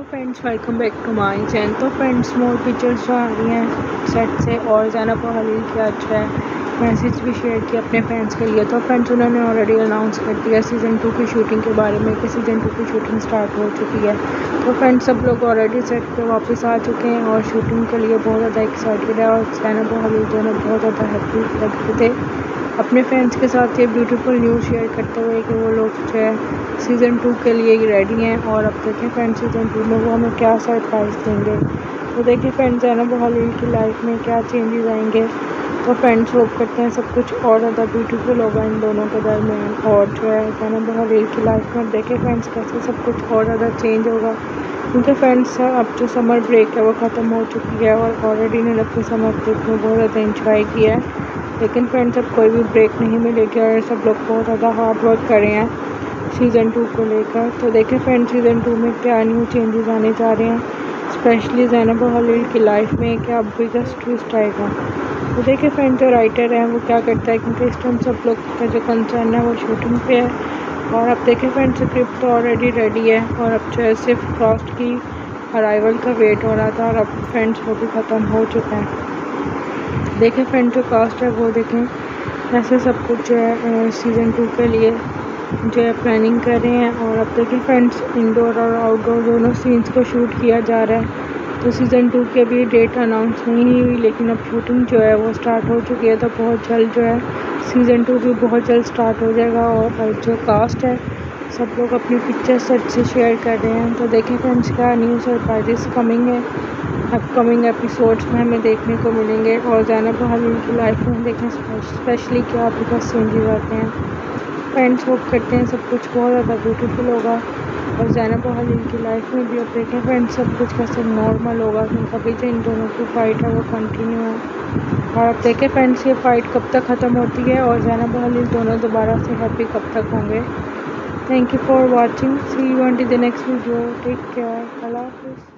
Friends, welcome back to my channel. तो friends, more pictures जो आ रही हैं सेट से और ज़ैनब हलील की अच्छा है मैसेज भी शेयर किया अपने फैंस के लिए। तो फ्रेंड्स, उन्होंने ऑलरेडी अनाउंस कर दिया सीज़न 2 की शूटिंग के बारे में कि सीज़न 2 की शूटिंग स्टार्ट हो चुकी है। तो फ्रेंड्स, सब लोग ऑलरेडी सेट पे वापस आ चुके हैं और शूटिंग के लिए बहुत ज़्यादा एक्साइटेड है। और ज़ैनब और हलील दोनों बहुत ज़्यादा हैप्पी लग रहे थे अपने फैंस के साथ ये ब्यूटीफुल न्यूज़ शेयर करते हुए कि वो लोग जो है सीज़न 2 के लिए रेडी हैं। और अब देखें फ्रेंड्स, सीज़न 2 में वो हमें क्या सरप्राइज़ देंगे। तो देखिए फ्रेंड्स, ज़ैनब और हलील की लाइफ में क्या चेंजेस आएंगे। तो फ्रेंड्स, होप करते हैं सब कुछ और ज़्यादा ब्यूटीफुल होगा इन दोनों के दरमियान। और जो है ज़ैनब और हलील की लाइफ में देखें फ्रेंड्स कैसे सब कुछ और ज़्यादा चेंज होगा। क्योंकि फ्रेंड्स, अब जो समर ब्रेक है वो ख़त्म हो चुकी है और ऑलरेडी इन्होंने अपने समर ब्रेक में बहुत ज़्यादा इंजॉय किया है। लेकिन फ्रेंड्स, अब कोई भी ब्रेक नहीं मिलेगी और सब लोग बहुत ज़्यादा हार्ड वर्क कर रहे हैं सीज़न 2 को लेकर। तो देखें फ्रेंड्स, सीज़न 2 में क्या न्यू चेंजेस आने जा रहे हैं, स्पेशली ज़ैनब और हलील की लाइफ में क्या बिगेस्ट ट्विस्ट आएगा। तो देखिए फ्रेंड्स, जो राइटर है वो क्या करता है, क्योंकि इस टाइम सब लोग का जो कंसर्न है वो शूटिंग पे है। और अब देखें फ्रेंड्स, स्क्रिप्ट तो ऑलरेडी रेडी है और अब जो है सिर्फ कास्ट की अराइवल का वेट हो रहा था और अब फ्रेंड्स वो भी ख़त्म हो चुका है। देखें फ्रेंड्स, जो कास्ट है वो देखें कैसे सब कुछ जो है सीज़न 2 के लिए जो है प्लानिंग कर रहे हैं। और अब देखें फ्रेंड्स, इंडोर और आउटडोर दोनों सीन्स को शूट किया जा रहा है। तो सीज़न 2 की अभी डेट अनाउंस नहीं हुई, लेकिन अब शूटिंग जो है वो स्टार्ट हो चुकी है। तो बहुत जल्द जो है सीज़न 2 भी बहुत जल्द स्टार्ट हो जाएगा। और जो कास्ट है सब लोग अपनी पिक्चर सेट से शेयर कर रहे हैं। तो देखें फ्रेंड्स, क्या न्यू सरप्राइजेस कमिंग है अपकमिंग एपिसोड्स में हमें देखने को मिलेंगे। और ज़ैनब और हलील की लाइफ में देखें स्पेशली क्या बिगेस्ट चेंजेस आते हैं। फ्रेंड्स, होप करते हैं सब कुछ बहुत ज़्यादा ब्यूटीफुल होगा और ज़ैनब और हलील की लाइफ में भी अब देखें फ्रेंड्स सब कुछ कैसे नॉर्मल होगा, क्योंकि अभी जो इन दोनों की फ़ाइट है वो कंटिन्यू है। और अब देखें फ्रेंड्स, ये फ़ाइट कब तक ख़त्म होती है और ज़ैनब और हलील दोनों दोबारा से हैप्पी कब तक होंगे। Thank you for watching, see you on to the next video, take care, अल्लाह हाफिज़।